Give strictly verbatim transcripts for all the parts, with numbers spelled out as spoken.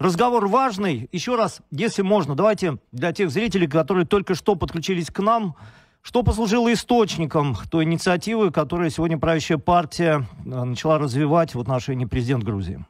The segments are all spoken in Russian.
Разговор важный. Еще раз, если можно, давайте для тех зрителей, которые только что подключились к нам, что послужило источником той инициативы, которую сегодня правящая партия начала развивать в отношении президента Грузии?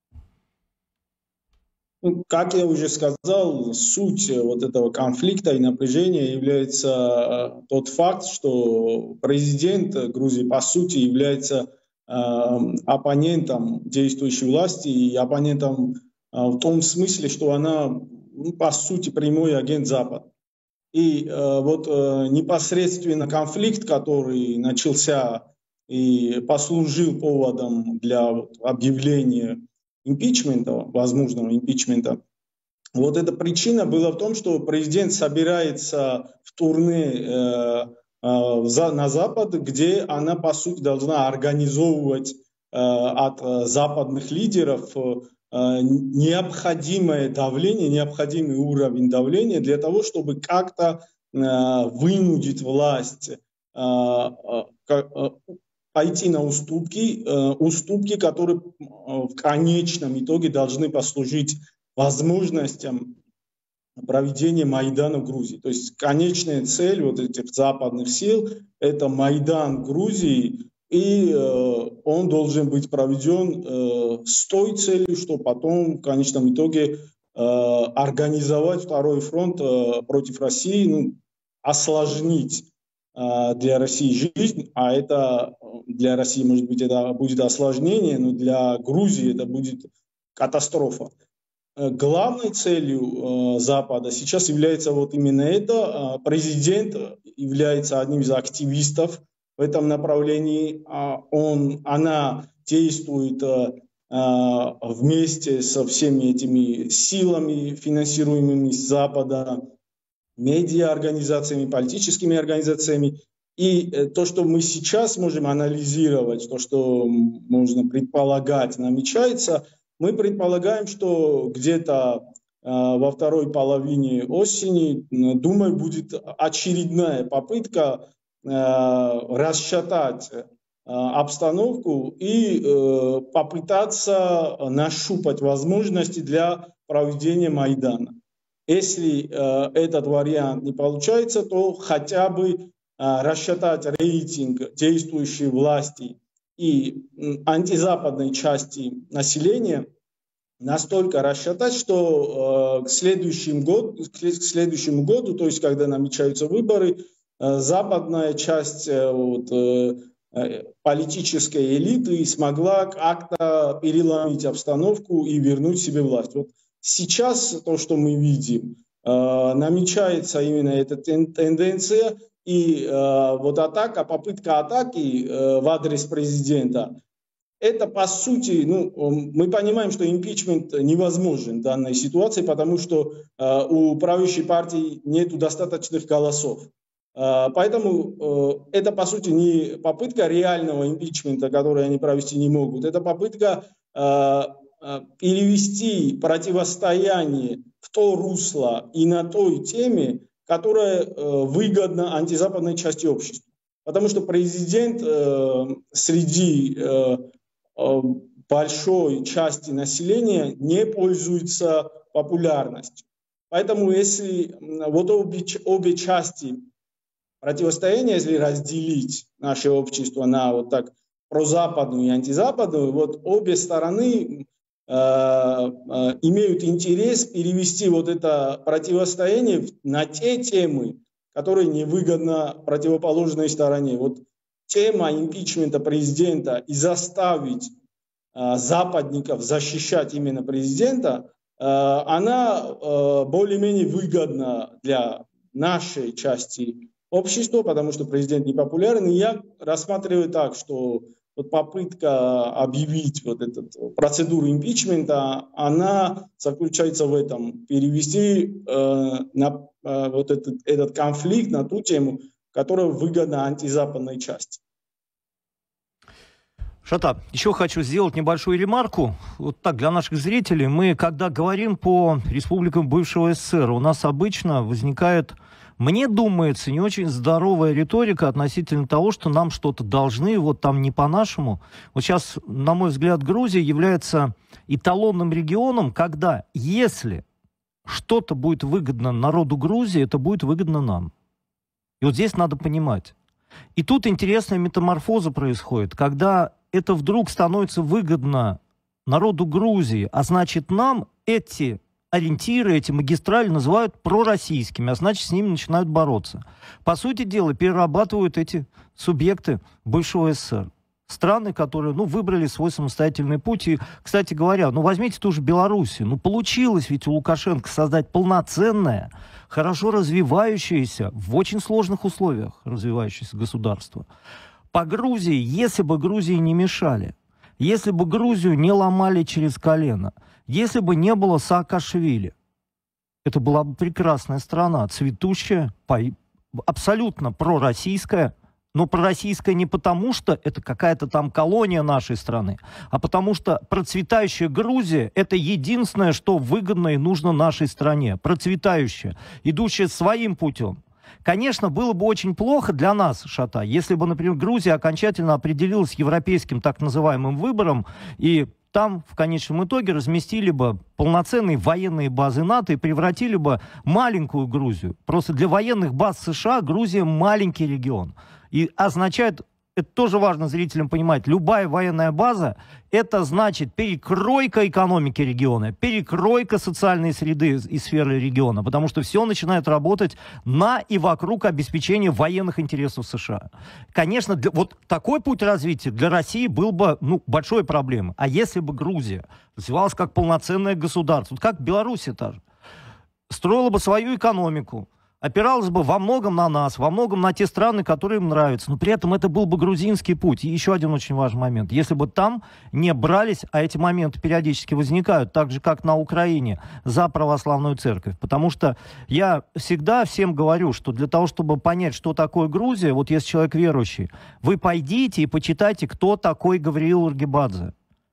Ну, как я уже сказал, суть вот этого конфликта и напряжения является тот факт, что президент Грузии, по сути, является э, оппонентом действующей власти и оппонентом э, в том смысле, что она, ну, по сути, прямой агент Запада. И э, вот э, непосредственно конфликт, который начался и послужил поводом для вот, объявления импичмента, возможного импичмента, вот эта причина была в том, что президент собирается в турне э, э, за, на Запад, где она, по сути, должна организовывать э, от э, западных лидеров э, необходимое давление, необходимый уровень давления для того, чтобы как-то э, вынудить власть э, э, пойти на уступки, э, уступки, которые в конечном итоге должны послужить возможностям проведения Майдана в Грузии. То есть конечная цель вот этих западных сил – это Майдан Грузии, и э, он должен быть проведен э, с той целью, что потом в конечном итоге э, организовать второй фронт э, против России, ну, осложнить э, для России жизнь, а это для России, может быть, это будет осложнение, но для Грузии это будет катастрофа. Главной целью э, Запада сейчас является вот именно это. Президент является одним из активистов в этом направлении. Он, она действует э, вместе со всеми этими силами, финансируемыми с Запада, медиа-организациями, политическими организациями. И то, что мы сейчас можем анализировать, то, что можно предполагать, намечается, мы предполагаем, что где-то э, во второй половине осени, думаю, будет очередная попытка э, расшатать э, обстановку и э, попытаться нащупать возможности для проведения Майдана. Если э, этот вариант не получается, то хотя бы э, расшатать рейтинг действующей власти и антизападной части населения, настолько расшатать, что э, к, следующему году, к следующему году, то есть когда намечаются выборы, э, западная часть э, вот, э, политической элиты смогла как-то переломить обстановку и вернуть себе власть. Вот сейчас то, что мы видим, э, намечается именно эта тенденция. И э, вот атака, попытка атаки э, в адрес президента, это по сути, ну, мы понимаем, что импичмент невозможен в данной ситуации, потому что э, у правящей партии нет достаточных голосов. Э, поэтому э, это по сути не попытка реального импичмента, который они провести не могут, это попытка э, э, перевести противостояние в то русло и на той теме, которая э, выгодна антизападной части общества. Потому что президент э, среди э, э, большой части населения не пользуется популярностью. Поэтому если вот обе, обе части противостояния, если разделить наше общество на вот так прозападную и антизападную, вот обе стороны имеют интерес перевести вот это противостояние на те темы, которые невыгодны противоположной стороне. Вот тема импичмента президента и заставить э, западников защищать именно президента, э, она э, более-менее выгодна для нашей части общества, потому что президент непопулярен. И я рассматриваю так, что вот попытка объявить вот эту процедуру импичмента, она заключается в этом: перевести э, на, э, вот этот, этот конфликт на ту тему, которая выгодна антизападной части. Шатап, еще хочу сделать небольшую ремарку. Вот так, для наших зрителей. Мы, когда говорим по республикам бывшего СССР, у нас обычно возникает Мне думается, не очень здоровая риторика относительно того, что нам что-то должны, вот там не по-нашему. Вот сейчас, на мой взгляд, Грузия является эталонным регионом, когда если что-то будет выгодно народу Грузии, это будет выгодно нам. И вот здесь надо понимать. И тут интересная метаморфоза происходит, когда это вдруг становится выгодно народу Грузии, а значит нам эти ориентиры, эти магистрали называют пророссийскими, а значит с ними начинают бороться. По сути дела, перерабатывают эти субъекты бывшего СССР. Страны, которые, ну, выбрали свой самостоятельный путь. И, кстати говоря, ну, возьмите ту же Белоруссию. Ну, получилось ведь у Лукашенко создать полноценное, хорошо развивающееся, в очень сложных условиях развивающееся государство. По Грузии, если бы Грузии не мешали, если бы Грузию не ломали через колено, если бы не было Саакашвили, это была бы прекрасная страна, цветущая, абсолютно пророссийская, но пророссийская не потому, что это какая-то там колония нашей страны, а потому что процветающая Грузия – это единственное, что выгодно и нужно нашей стране. Процветающая, идущая своим путем. Конечно, было бы очень плохо для нас, Шата, если бы, например, Грузия окончательно определилась европейским так называемым выбором, и там в конечном итоге разместили бы полноценные военные базы НАТО и превратили бы маленькую Грузию. Просто для военных баз США Грузия маленький регион. И означает, это тоже важно зрителям понимать, любая военная база, это значит перекройка экономики региона, перекройка социальной среды и сферы региона, потому что все начинает работать на и вокруг обеспечения военных интересов США. Конечно, для, вот такой путь развития для России был бы, ну, большой проблемой. А если бы Грузия развивалась как полноценное государство, вот как Беларусь та же, строила бы свою экономику, опиралась бы во многом на нас, во многом на те страны, которые им нравятся. Но при этом это был бы грузинский путь. И еще один очень важный момент. Если бы там не брались, а эти моменты периодически возникают, так же, как на Украине, за православную церковь. Потому что я всегда всем говорю, что для того, чтобы понять, что такое Грузия, вот если человек верующий, вы пойдите и почитайте, кто такой Гавриил Аргибадзе.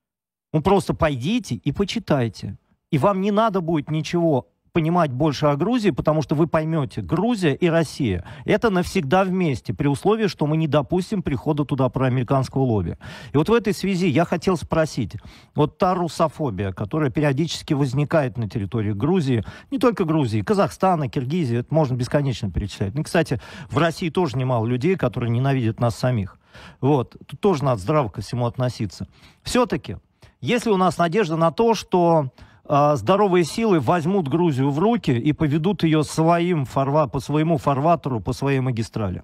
Ну, просто пойдите и почитайте. И вам не надо будет ничего понимать больше о Грузии, потому что вы поймете, Грузия и Россия – это навсегда вместе, при условии, что мы не допустим прихода туда проамериканского лобби. И вот в этой связи я хотел спросить, вот та русофобия, которая периодически возникает на территории Грузии, не только Грузии, Казахстана, Киргизии, это можно бесконечно перечислять. Ну, кстати, в России тоже немало людей, которые ненавидят нас самих. Вот, тут тоже надо здраво ко всему относиться. Все-таки, если у нас надежда на то, что здоровые силы возьмут Грузию в руки и поведут ее своим фарва, по своему фарватеру, по своей магистрали?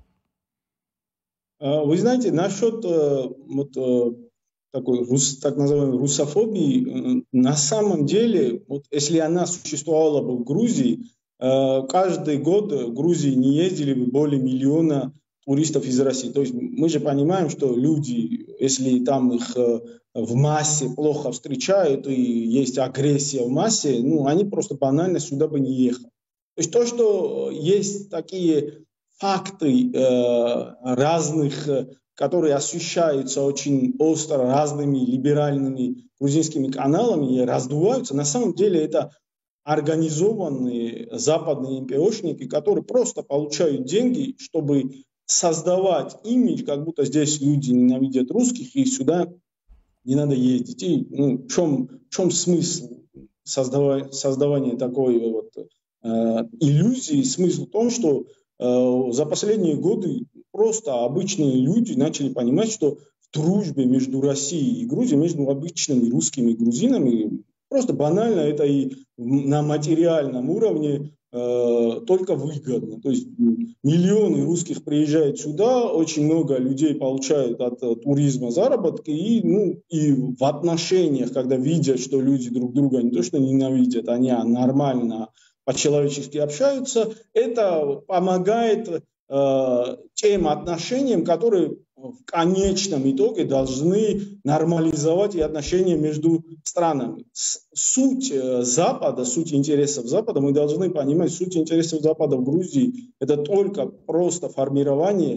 Вы знаете, насчет вот, такой так называемой русофобии, на самом деле, вот, если она существовала бы в Грузии, каждый год в Грузии не ездили бы более миллиона туристов из России. То есть мы же понимаем, что люди, если там их в массе плохо встречают и есть агрессия в массе, ну, они просто банально сюда бы не ехали. То есть то, что есть такие факты э, разных, которые освещаются очень остро разными либеральными грузинскими каналами и раздуваются, на самом деле это организованные западные эм пэ о-шники, которые просто получают деньги, чтобы создавать имидж, как будто здесь люди ненавидят русских, и сюда не надо ездить. И, ну, в чем, в чем смысл создавая, создавания такой вот, э, иллюзии? Смысл в том, что э, за последние годы просто обычные люди начали понимать, что в дружбе между Россией и Грузией, между обычными русскими и грузинами, просто банально это и на материальном уровне только выгодно. То есть миллионы русских приезжают сюда, очень много людей получают от туризма заработки, и, ну, и в отношениях, когда видят, что люди друг друга не то что ненавидят, они нормально по-человечески общаются, это помогает э, тем отношениям, которые в конечном итоге должны нормализовать и отношения между странами. Суть Запада, суть интересов Запада, мы должны понимать, суть интересов Запада в Грузии – это только просто формирование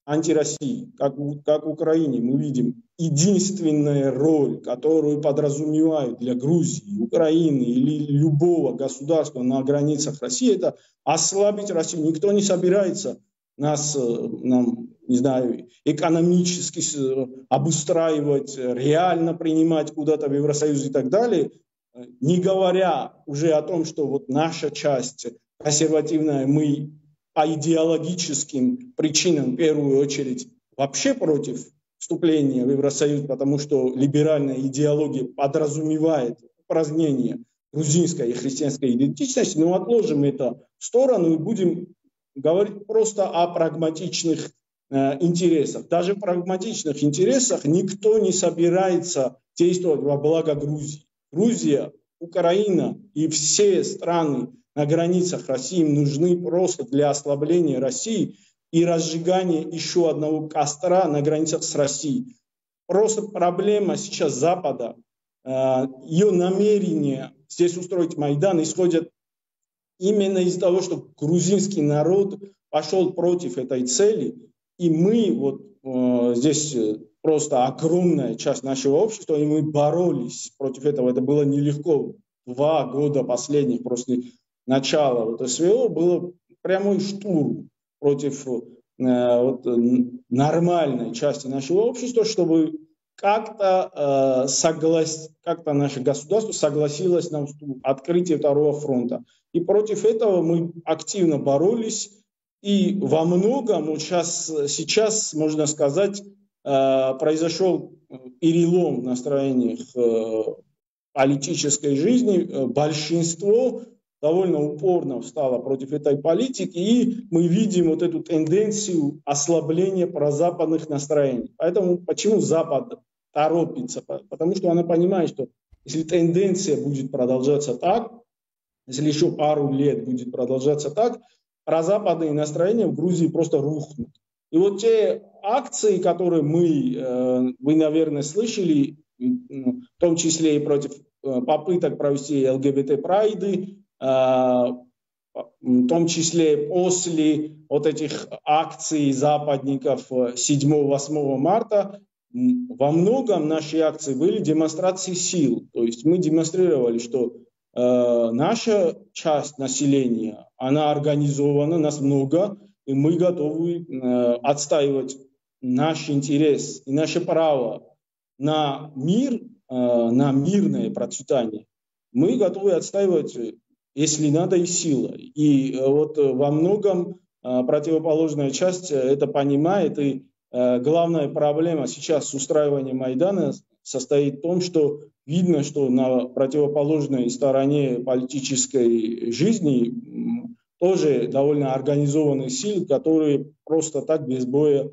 антироссии, как, как в Украине мы видим, единственная роль, которую подразумевают для Грузии, Украины или любого государства на границах России, это ослабить Россию. Никто не собирается нас, нам, не знаю, экономически обустраивать, реально принимать куда-то в Евросоюз и так далее, не говоря уже о том, что вот наша часть консервативная, мы по идеологическим причинам в первую очередь вообще против вступления в Евросоюз, потому что либеральная идеология подразумевает упразднение грузинской и христианской идентичности, но отложим это в сторону и будем говорить просто о прагматичных э, интересах. Даже в прагматичных интересах никто не собирается действовать во благо Грузии. Грузия, Украина и все страны на границах России нужны просто для ослабления России и разжигания еще одного костра на границах с Россией. Просто проблема сейчас Запада, э, ее намерение здесь устроить Майдан исходят именно из-за того, что грузинский народ пошел против этой цели, и мы, вот э, здесь просто огромная часть нашего общества, и мы боролись против этого. Это было нелегко. Два года последних, после начала вот СВО, было прямой штурм против э, вот, нормальной части нашего общества, чтобы как-то э, соглас... как-то наше государство согласилось на открытие второго фронта. И против этого мы активно боролись. И во многом вот сейчас, сейчас, можно сказать, э, произошел перелом в настроениях э, политической жизни. Большинство довольно упорно встало против этой политики, и мы видим вот эту тенденцию ослабления прозападных настроений. Поэтому почему Запад торопится? Потому что она понимает, что если тенденция будет продолжаться так, если еще пару лет будет продолжаться так, прозападные настроения в Грузии просто рухнут. И вот те акции, которые мы, вы, наверное, слышали, в том числе и против попыток провести ЛГБТ-прайды, в том числе после вот этих акций западников седьмого-восьмого марта, во многом наши акции были демонстрацией сил. То есть мы демонстрировали, что э, наша часть населения, она организована, нас много, и мы готовы э, отстаивать наш интерес и наше право на мир, э, на мирное процветание. Мы готовы отстаивать, если надо, и силой. И вот во многом противоположная часть это понимает. И главная проблема сейчас с устраиванием Майдана состоит в том, что видно, что на противоположной стороне политической жизни тоже довольно организованные силы, которые просто так без боя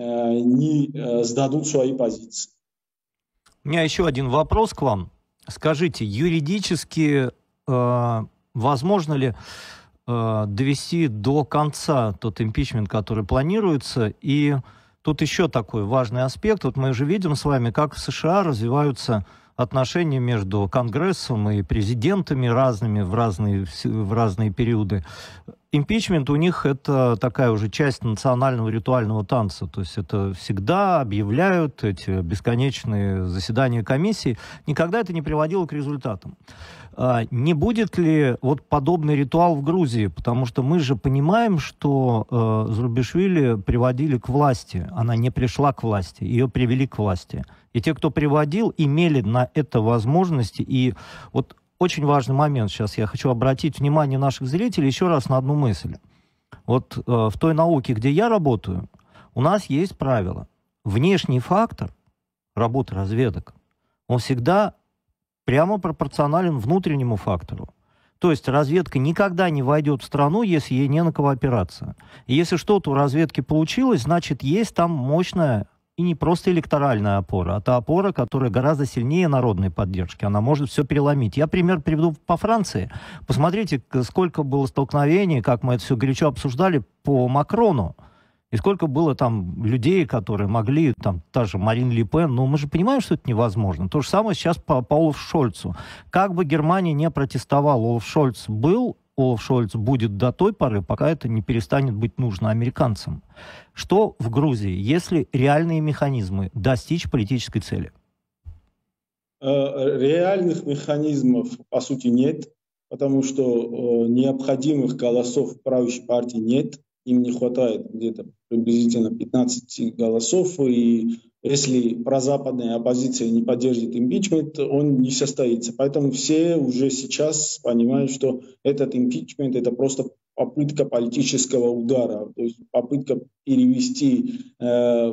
не сдадут свои позиции. У меня еще один вопрос к вам. Скажите, юридически э, возможно ли э, довести до конца тот импичмент, который планируется? И тут еще такой важный аспект. Вот мы уже видим с вами, как в США развиваются отношения между Конгрессом и президентами разными в разные, в разные периоды. Импичмент у них это такая уже часть национального ритуального танца. То есть это всегда объявляют эти бесконечные заседания комиссии. Никогда это не приводило к результатам. Не будет ли вот подобный ритуал в Грузии? Потому что мы же понимаем, что э, Зурабишвили приводили к власти. Она не пришла к власти, ее привели к власти. И те, кто приводил, имели на это возможности. И вот очень важный момент. Сейчас я хочу обратить внимание наших зрителей еще раз на одну мысль. Вот э, в той науке, где я работаю, у нас есть правило. Внешний фактор работы разведок, он всегда прямо пропорционален внутреннему фактору. То есть разведка никогда не войдет в страну, если ей не на кого опираться. И если что-то у разведки получилось, значит, есть там мощная и не просто электоральная опора, а та опора, которая гораздо сильнее народной поддержки. Она может все переломить. Я пример приведу по Франции. Посмотрите, сколько было столкновений, как мы это все горячо обсуждали, по Макрону. И сколько было там людей, которые могли, там, та же Марин Ле Пен, но мы же понимаем, что это невозможно. То же самое сейчас по, по Олафу Шольцу. Как бы Германия не протестовала, Олаф Шольц был Олаф Шольц будет до той поры, пока это не перестанет быть нужно американцам. Что в Грузии, если реальные механизмы достичь политической цели? Реальных механизмов, по сути, нет, потому что необходимых голосов в правящей партии нет. Им не хватает где-то приблизительно пятнадцать голосов, и если прозападная оппозиция не поддержит импичмент, он не состоится. Поэтому все уже сейчас понимают, что этот импичмент – это просто попытка политического удара, то есть попытка перевести э,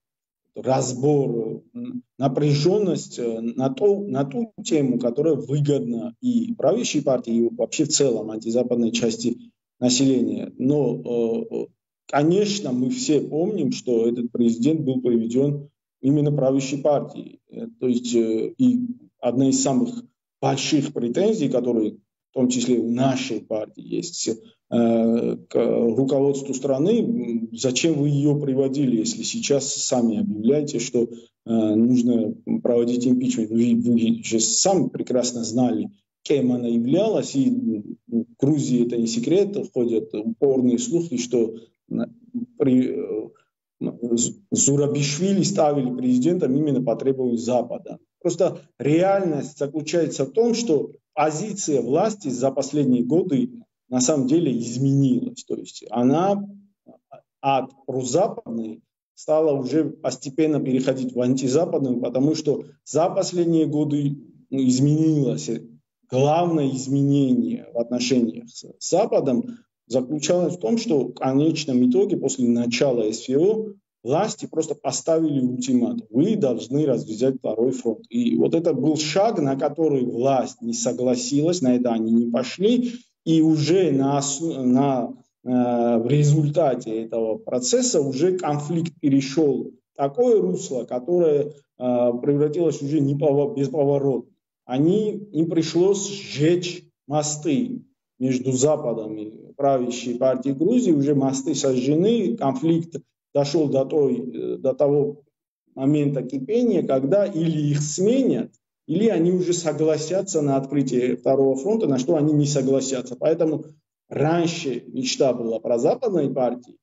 разбор, напряженность на, то, на ту тему, которая выгодна и правящей партии, и вообще в целом антизападной части населения. Но, конечно, мы все помним, что этот президент был приведен именно правящей партией. То есть и одна из самых больших претензий, которые в том числе у нашей партии есть к руководству страны, зачем вы ее приводили, если сейчас сами объявляете, что нужно проводить импичмент. Вы, вы же сами прекрасно знали, кем она являлась, и в Грузии это не секрет, ходят упорные слухи, что при Зурабишвили ставили президентом именно по требованию Запада. Просто реальность заключается в том, что позиция власти за последние годы на самом деле изменилась. То есть она от прозападной стала уже постепенно переходить в антизападную, потому что за последние годы изменилось. Главное изменение в отношениях с Западом заключалось в том, что в конечном итоге после начала СВО власти просто поставили ультиматум. Вы должны развязать второй фронт. И вот это был шаг, на который власть не согласилась, на это они не пошли. И уже на, на, э, в результате этого процесса уже конфликт перешел в такое русло, которое э, превратилось уже не бесповоротно. Они, им пришлось сжечь мосты между Западом и правящей партией Грузии. Уже мосты сожжены, конфликт дошел до, той, до того момента кипения, когда или их сменят, или они уже согласятся на открытие второго фронта, на что они не согласятся. Поэтому раньше мечта была про западной партии,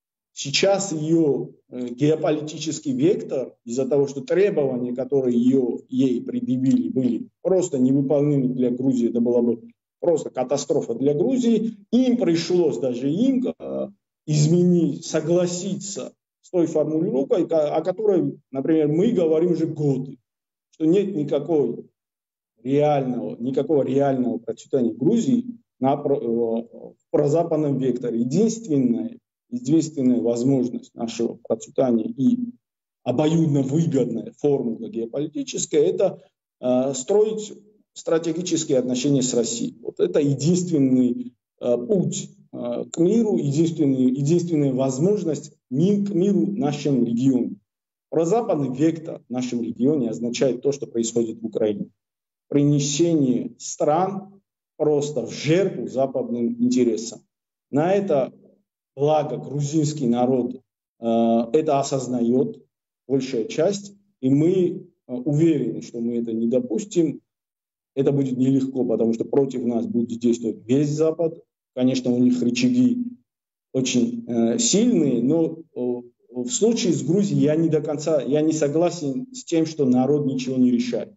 сейчас ее геополитический вектор, из-за того, что требования, которые ее, ей предъявили, были просто невыполнимы для Грузии, это была бы просто катастрофа для Грузии, им пришлось даже им изменить, согласиться с той формулировкой, о которой, например, мы говорим уже годы, что нет никакой реального, никакого реального процветания Грузии на прозападном векторе. Единственная, единственная возможность нашего процветания и обоюдно выгодная формула геополитическая – это э, строить стратегические отношения с Россией. Вот это единственный э, путь э, к миру, единственный, единственная возможность мир, к миру в нашем регионе. Прозападный вектор в нашем регионе означает то, что происходит в Украине. Принесение стран просто в жертву западным интересам. На это благо грузинский народ э, это осознает, большая часть, и мы э, уверены, что мы это не допустим. Это будет нелегко, потому что против нас будет действовать весь Запад. Конечно, у них рычаги очень э, сильные, но э, в случае с Грузией я не до конца, я не согласен с тем, что народ ничего не решает.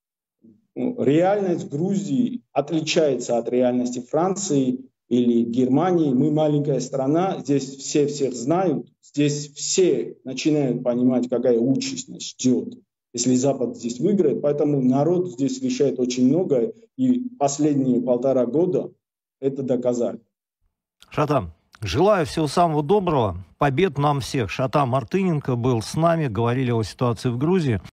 Реальность Грузии отличается от реальности Франции или Германии. Мы маленькая страна, здесь все всех знают, здесь все начинают понимать, какая участь нас ждет, если Запад здесь выиграет. Поэтому народ здесь решает очень многое, и последние полтора года это доказали. Шатам, желаю всего самого доброго, побед нам всех. Шатам Мартыненко был с нами, говорили о ситуации в Грузии.